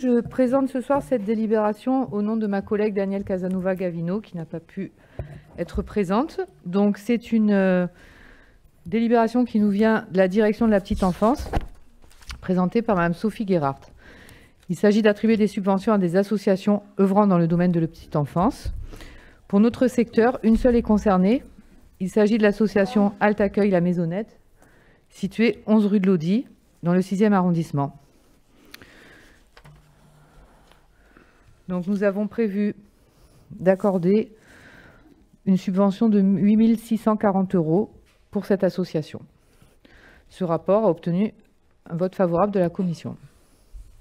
Je présente ce soir cette délibération au nom de ma collègue Danielle Casanova-Gavino, qui n'a pas pu être présente. Donc c'est une délibération qui nous vient de la direction de la petite enfance, présentée par Mme Sophie Guérard. Il s'agit d'attribuer des subventions à des associations œuvrant dans le domaine de la petite enfance. Pour notre secteur, une seule est concernée. Il s'agit de l'association Alt Accueil La Maisonnette, située 11 rue de Lodi, dans le 6e arrondissement. Donc nous avons prévu d'accorder une subvention de 8 640 € pour cette association. Ce rapport a obtenu un vote favorable de la commission.